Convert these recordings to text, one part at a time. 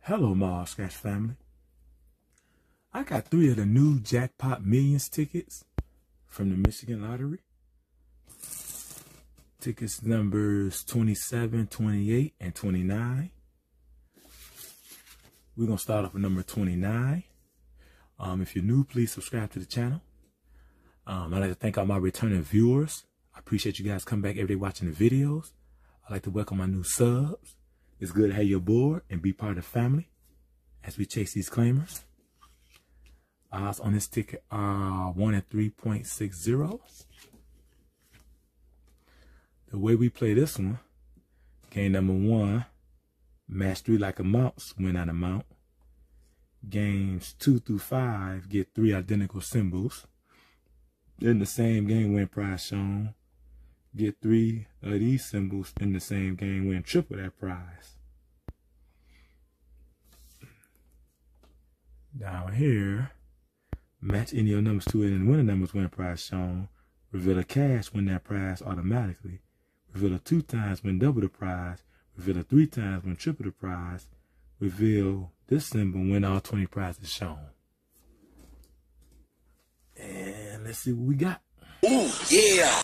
Hello, Mars Scratch family. I got 3 of the new Jackpot Millions tickets from the Michigan Lottery. Tickets numbers 27, 28, and 29. We're going to start off with number 29. If you're new, please subscribe to the channel. I'd like to thank all my returning viewers. I appreciate you guys coming back every day watching the videos. I'd like to welcome my new subs. It's good to have you aboard and be part of the family as we chase these claimers. Odds on this ticket are 1 in 3.60. The way we play this one, game number 1, match 3 like a mouse, win that amount. Games 2 through 5 get 3 identical symbols. In the same game, win prize shown. Get 3 of these symbols in the same game, win triple that prize. Down here, match any of your numbers to it and win the numbers, win prize shown. Reveal a cash, win that prize automatically. Reveal a 2 times, win double the prize. Reveal a 3 times, win triple the prize. Reveal this symbol, win all 20 prizes shown. And let's see what we got. Ooh, yeah!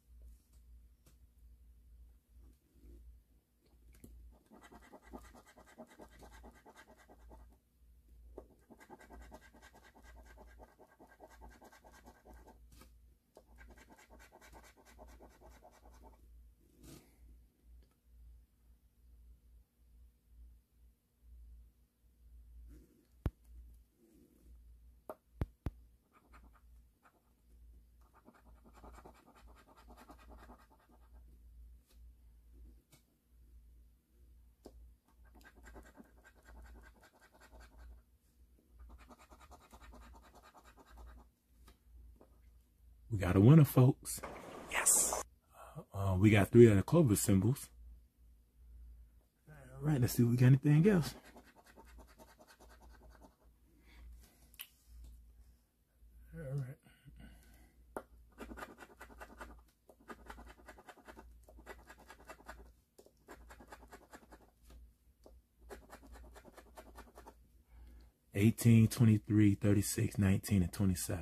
We got a winner, folks. Yes. We got 3 of the clover symbols. All right, let's see if we got anything else. All right. $18, $23, $36, $19, and $27.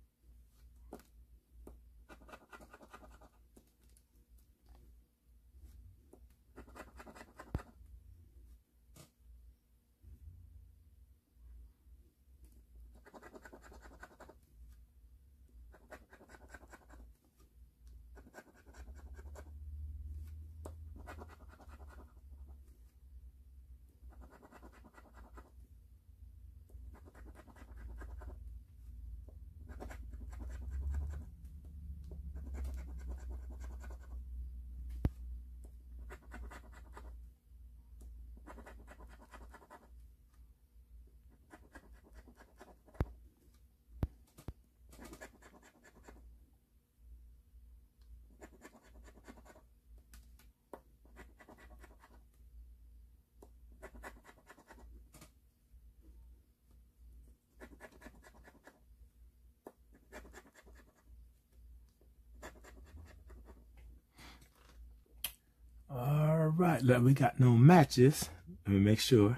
All right, look, we got no matches. Let me make sure.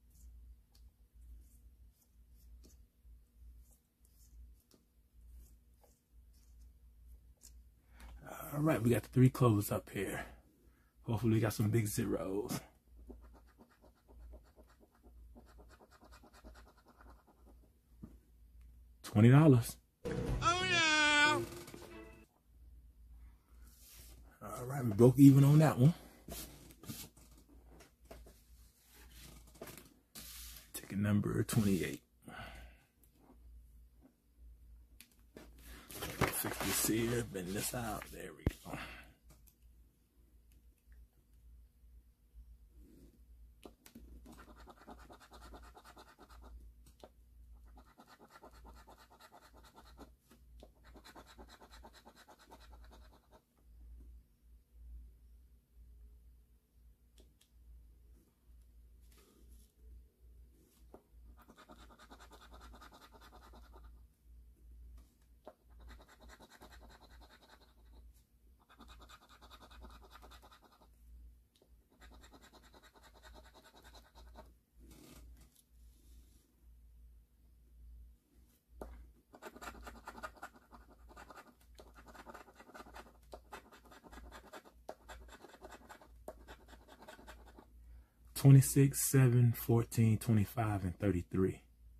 All right, we got the 3 clovers up here. Hopefully we got some big zeros. $20. Oh, yeah! All right, we broke even on that one. Ticket number 28. 60 here, bend this out. There we go. 26, 7, 14, 25, and 33.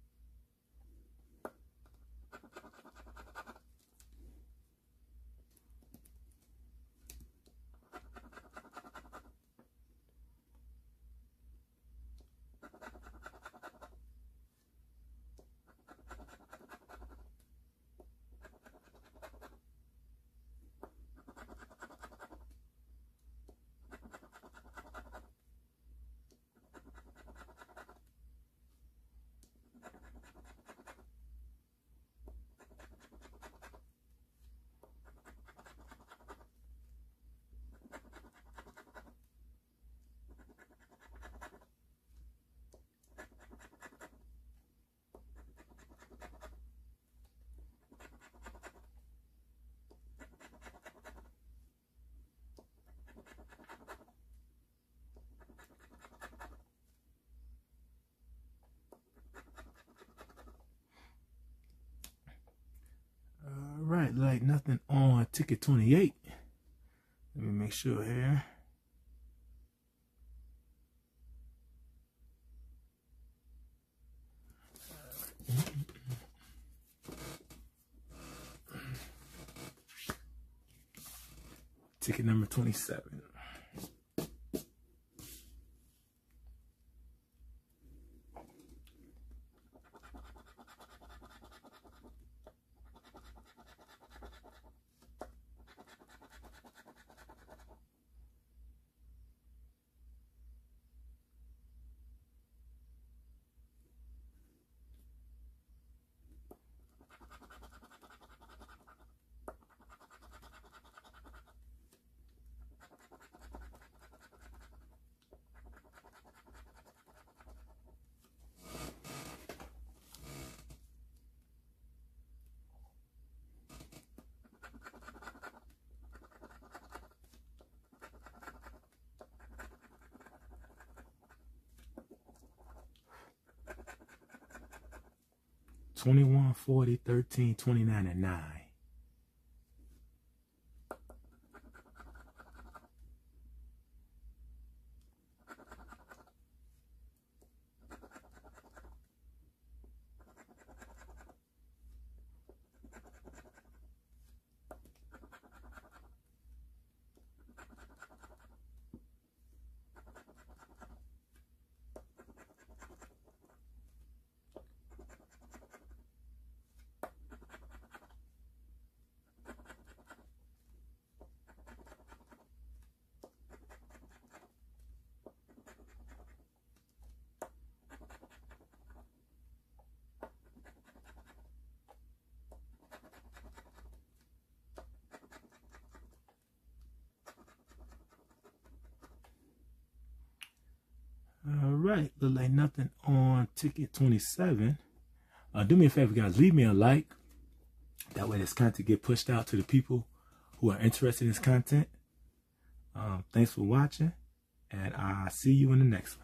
Right, like nothing on ticket 28. Let me make sure here. Ticket number 27. $21, $40, $13, $29, and 9. All right, look like nothing on ticket 27. Do me a favor, guys, leave me a like. That way this content get pushed out to the people who are interested in this content. Thanks for watching, and I'll see you in the next one.